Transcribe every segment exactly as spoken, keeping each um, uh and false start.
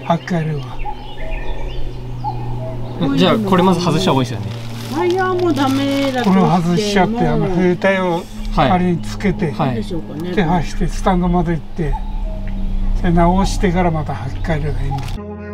履き替えるわ。 じゃあこれまず外した方がいいですよね。 タイヤもダメだとこれを外しちゃって、あの冬タイヤを仮につけて、 はい、 でしょうかね。 で走ってスタンドまで行って、で直してからまた履き替えればいいんだ。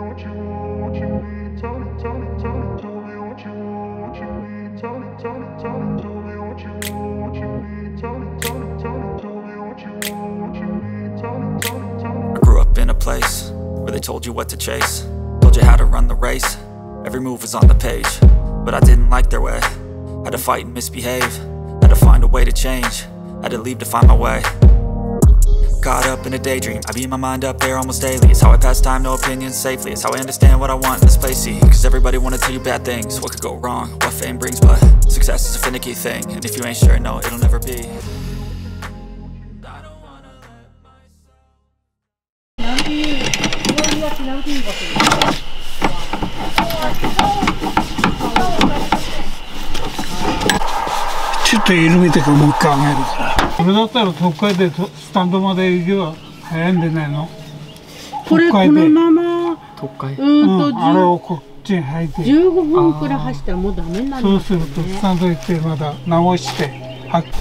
Place where they told you what to chase, told you how to run the race, every move was on the page, but I didn't like their way, had to fight and misbehave, had to find a way to change, had to leave to find my way. Caught up in a daydream, I beat my mind up there almost daily. It's how I pass time, no opinions safely. It's how I understand what I want in this place, see. Cause everybody wanna tell you bad things, what could go wrong, what fame brings. But success is a finicky thing, and if you ain't sure, no, it'll never be. ちょっと緩めてからもう一回上げるから。これだったら特快でスタンドまで行けば早いんでないの？ これこのまま特快、 うん、あれをこっちに履いてじゅうごふんくらい走ったらもうダメになる、ね、 そうするとスタンド行ってまた直して履く。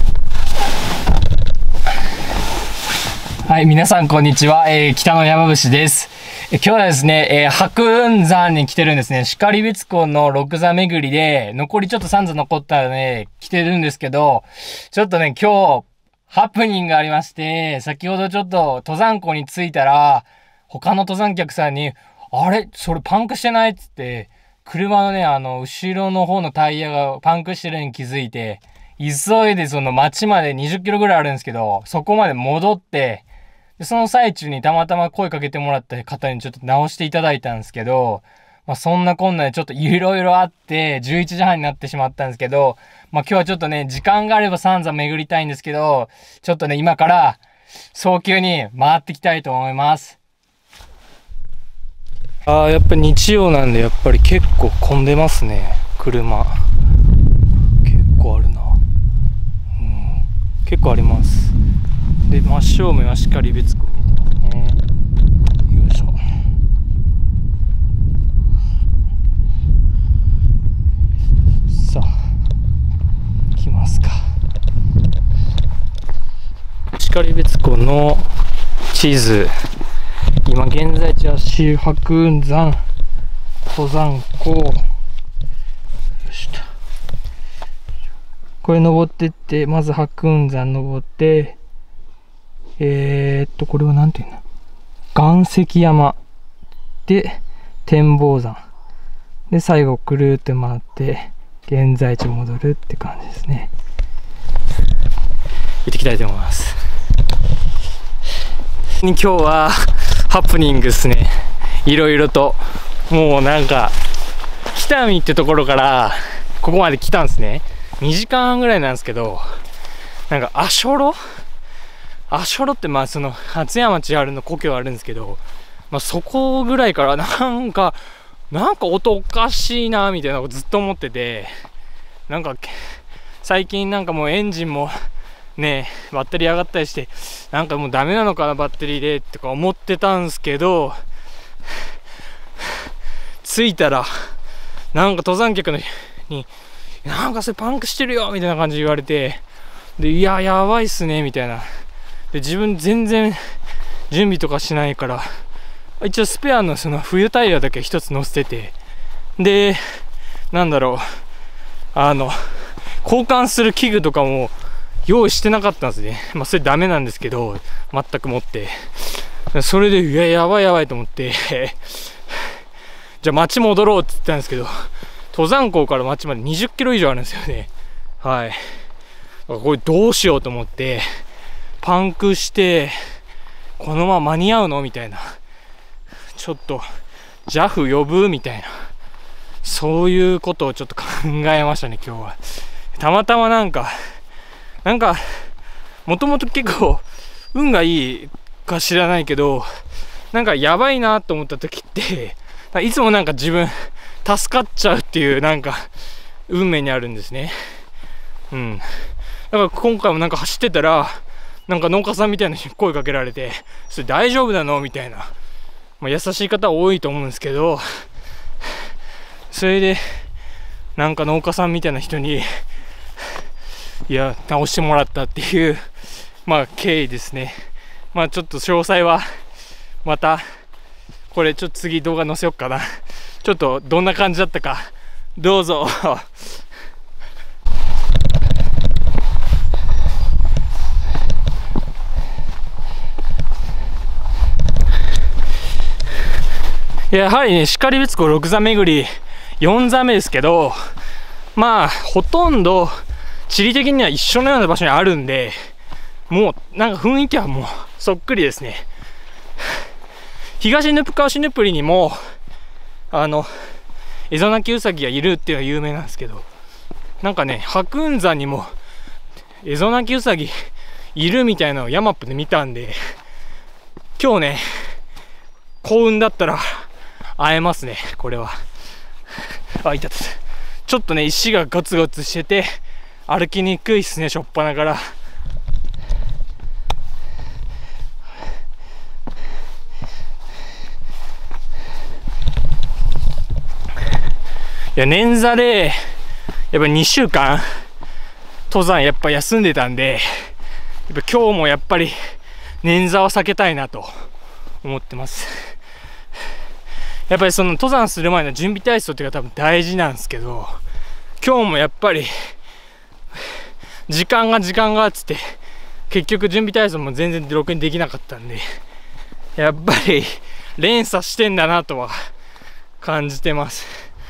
はい、皆さんこんにちは、えー、北の山伏です。え今日はですね、えー、白雲山に来てるんですね。然別湖の六座巡りで、残りちょっとさん座残ったらね、来てるんですけど、ちょっとね、今日、ハプニングがありまして、先ほどちょっと登山口に着いたら、他の登山客さんに、あれそれパンクしてないっつって、車のね、あの、後ろの方のタイヤがパンクしてるのに気づいて、急いでその町までにじゅっキロぐらいあるんですけど、そこまで戻って、でその最中にたまたま声かけてもらった方にちょっと直していただいたんですけど、まあそんなこんなでちょっといろいろあってじゅういちじはんになってしまったんですけど、まあ今日はちょっとね、時間があれば三座巡りたいんですけど、ちょっとね、今から早急に回っていきたいと思います。ああ、やっぱり日曜なんでやっぱり結構混んでますね、車。結構あるな。うん、結構あります。で、真正面は然別湖見てますね。よいしょ。さあ、行きますか。然別湖の地図。今現在地は白雲山登山口。よしと。これ登ってって、まず白雲山登って、えー、っと、これはなんていうの？岩石山で展望山で最後くるーって回って現在地戻るって感じですね。行ってきたいと思います。今日はハプニングですね。いろいろともうなんか北見ってところからここまで来たんですね。にじかんはんぐらいなんですけど、なんか足寄足寄ってまあその初山千春の故郷あるんですけど、まあ、そこぐらいからなんかなんか音おかしいなみたいなのをずっと思ってて、なんか最近なんかもうエンジンもねバッテリー上がったりしてなんかもうダメなのかなバッテリーでとか思ってたんですけど、着いたらなんか登山客のになんかそれパンクしてるよみたいな感じで言われて、でいややばいっすねみたいな。で自分全然準備とかしないから一応スペアのその冬タイヤだけ一つ乗せてて、でなんだろうあの交換する器具とかも用意してなかったんですね。まあそれダメなんですけど全く持って、それでいややばいやばいと思ってじゃあ町戻ろうって言ったんですけど、登山口から町までにじゅっキロ以上あるんですよね。はい、これどうしようと思ってパンクしてこのまま間に合うのみたいな、ちょっと ジャフ 呼ぶみたいな、そういうことをちょっと考えましたね今日は。たまたまなんかなんかもともと結構運がいいか知らないけど、なんかやばいなと思った時っていつもなんか自分助かっちゃうっていうなんか運命にあるんですね。うん。だから今回もなんか走ってたらなんか農家さんみたいな人に声かけられて、それ大丈夫なのみたいな。 まあ、優しい方多いと思うんですけど、それでなんか農家さんみたいな人にいや直してもらったっていうまあ経緯ですね。まあちょっと詳細はまたこれちょっと次動画載せよっかな。ちょっとどんな感じだったかどうぞ。やはりね、然別湖ろく座巡りよん座目ですけど、まあほとんど地理的には一緒のような場所にあるんで、もうなんか雰囲気はもうそっくりですね。東ヌプカワシヌプリにもあのエゾナキウサギがいるっていうのは有名なんですけど、なんかね白雲山にもエゾナキウサギいるみたいなのをヤマップで見たんで、今日ね幸運だったら会えますね。これはあ、いたたた。ちょっとね石がガツガツしてて歩きにくいっすね、しょっぱなから。いや捻挫でやっぱにしゅうかん登山やっぱ休んでたんで、やっぱ今日もやっぱり捻挫は避けたいなと思ってます。やっぱりその登山する前の準備体操っていうのが多分大事なんですけど、今日もやっぱり時間が時間がっつって結局準備体操も全然ろくにできなかったんで、やっぱり連鎖してんだなとは感じてます。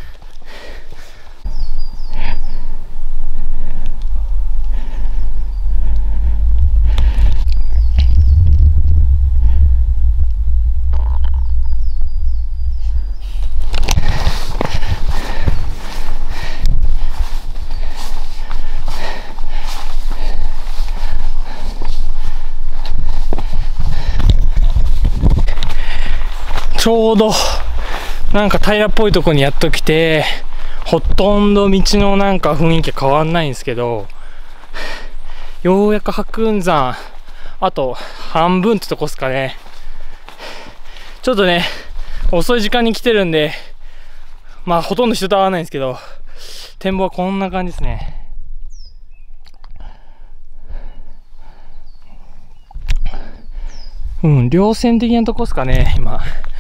ちょうどなんか平らっぽいとこにやっときて、ほとんど道のなんか雰囲気変わんないんですけど、ようやく白雲山あと半分ってとこっすかね。ちょっとね遅い時間に来てるんで、まあほとんど人と会わないんですけど、展望はこんな感じですね。うん、稜線的なとこっすかね今。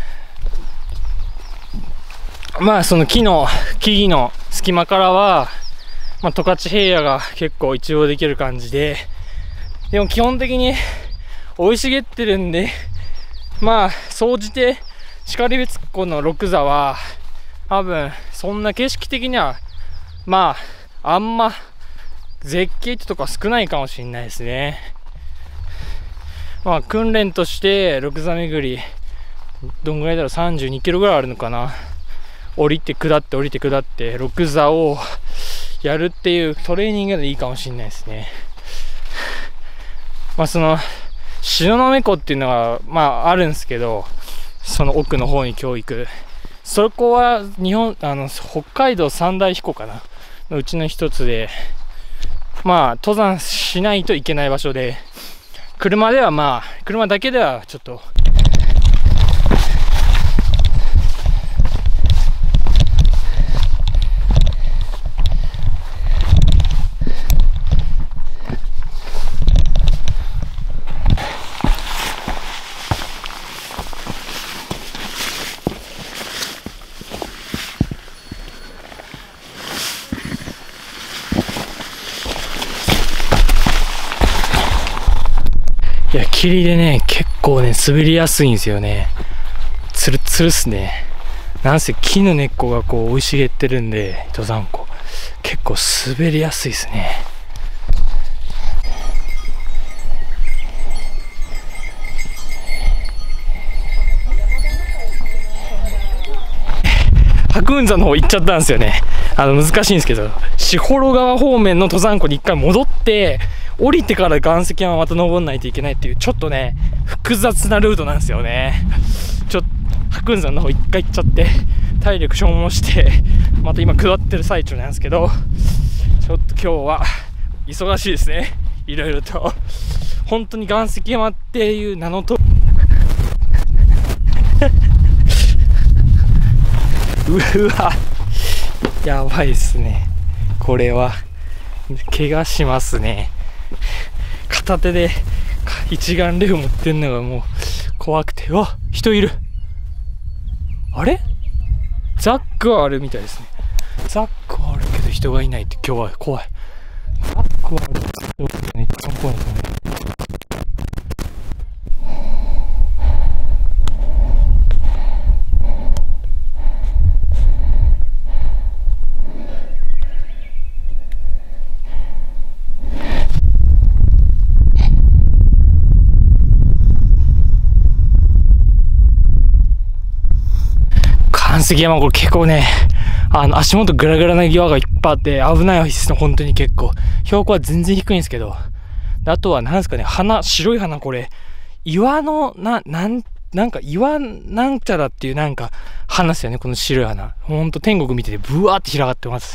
まあその木の木々の隙間からは、まあ、十勝平野が結構一望できる感じで、でも基本的に生い茂ってるんで、まあ総じて然別湖のろく座は多分そんな景色的にはまああんま絶景ってとこは少ないかもしれないですね。まあ訓練としてろく座巡りどんぐらいだろう、さんじゅうにキロぐらいあるのかな。降りて下って降りて下ってろく座をやるっていうトレーニングでいいかもしれないですね。まあその東雲湖っていうのがまああるんですけど、その奥の方に教育、そこは日本あの北海道三大彦かなのうちの一つで、まあ登山しないといけない場所で、車ではまあ車だけではちょっといや霧でね結構ね滑りやすいんですよね。つるつるっすね。なんせ木の根っこがこう生い茂ってるんで、登山湖結構滑りやすいですね。白雲山の方行っちゃったんですよね。あの難しいんですけど、士幌川方面の登山湖に一回戻って降りてから岩石山また登んないといけないっていう、ちょっとね複雑なルートなんですよね。ちょっと白雲山の方一回行っちゃって体力消耗してまた今下ってる最中なんですけど、ちょっと今日は忙しいですね。いろいろと本当に岩石山っていう名のとうわ、やばいっすね。これは怪我しますね。片手で一眼レフ持ってんのがもう怖くて。うわ、人いる。あれザックはあるみたいですね。ザックはあるけど人がいないって今日は怖い。ザックはあるけど人がいないって一番怖いですよね。岩石山、これ結構ね、あの足元グラグラな岩がいっぱいあって危ないですね。本当に結構標高は全然低いんですけど、あとは何ですかね、花、白い花、これ岩のななんなんか岩なんちゃらっていうなんか花ですよね。この白い花、ほんと天国見ててブワーって広がってます。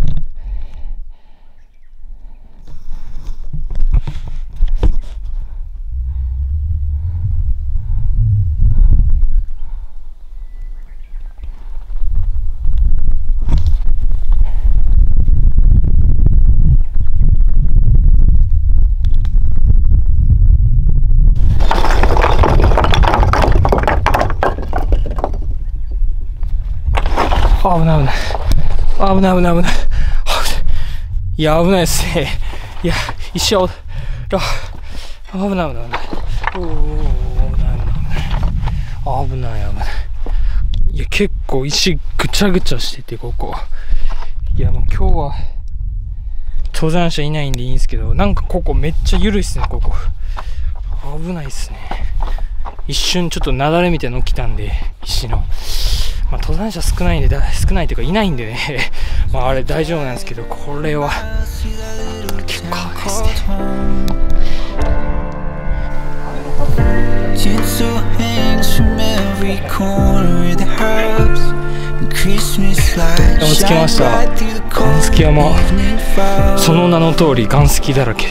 危ない危ない危ない危ない危ない。いや危ないですね。いや一生危ない危ない危ない。おお危ない危ない危ない危ない。いや結構石ぐちゃぐちゃしてて、ここいやもう今日は登山者いないんでいいんですけど、なんかここめっちゃ緩いっすね。ここ危ないっすね。一瞬ちょっと雪崩みたいなの来たんで、石のまあ、登山者少ないんでだ少ないというかいないんでねまああれ大丈夫なんですけど、これは結構危ないですね。見つけました。岩石山、その名の通り岩石だらけです。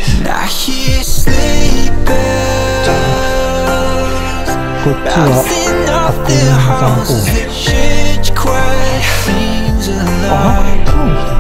こっちは箱根山公園。あ、なんか